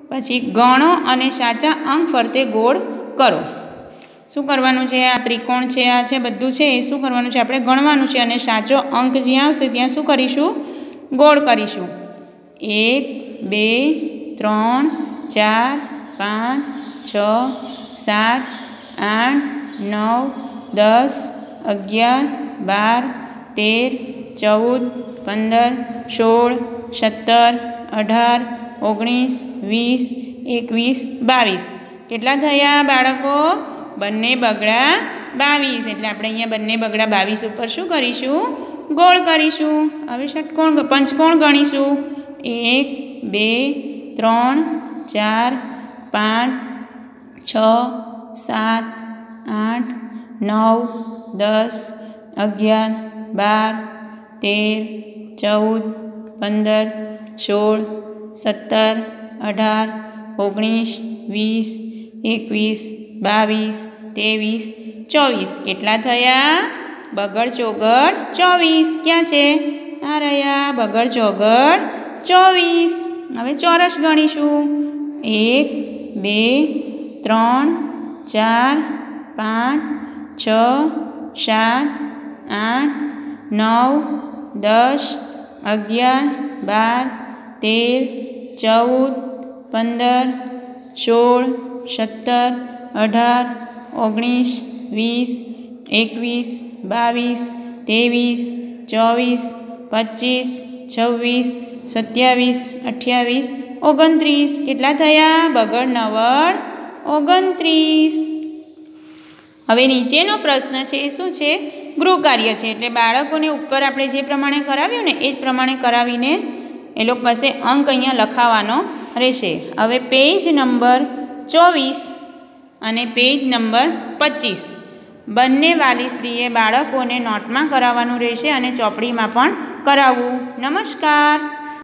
પછી ગણો અને સાચા અંક ફરતે ગોળ કરો. શું કરવાનું છે? આ ત્રિકોણ છે, આ છે, બધું છે એ શું કરવાનું છે? આપણે ગણવાનું છે અને સાચો અંક જ્યાં આવશે ત્યાં શું કરીશું? ગોળ કરીશું. 1 2 3 4 5 6 7 8 9 10 11 12 13 14 15 16 17 18 19 20 21 22. કેટલા થયા બાળકો? બંને બગડા 22. એટલે આપણે અહીંયા બંને બગડા 22 ઉપર શું કરીશું? ગોળ કરીશું. હવે ષટકોણ પંચકોણ ગણીશું. 1 2 3 4 5 6 7 8 9 10 11 12 13 14 15 16 17 18 19 20 21 22 23 24. કેટલા થયા? બગડ ચોગડ 24. ક્યાં છે? આ રહ્યા બગડ ચોગડ 24. હવે ચોરસ ગણીશું. 1 2 3 4 5 6 7 8 9 10 11 12 13 14 15 16 17 18 19 20 21 22 23 24 25 26 27 28 29. કેટલા થયા? બગડ નવડ 29. હવે નીચેનો પ્રશ્ન છે એ શું છે? ગૃહકાર્ય છે. એટલે બાળકોને ઉપર આપણે જે પ્રમાણે કરાવ્યું ને એ જ પ્રમાણે કરાવીને એ લોકો પાસે અંક અહીંયા લખાવવાનો રહેશે. હવે પેજ નંબર 24 અને પેજ નંબર 25 બંને વાલીશ્રીએ બાળકોને નોટમાં કરાવવાનું રહેશે અને ચોપડીમાં પણ કરાવવું. નમસ્કાર.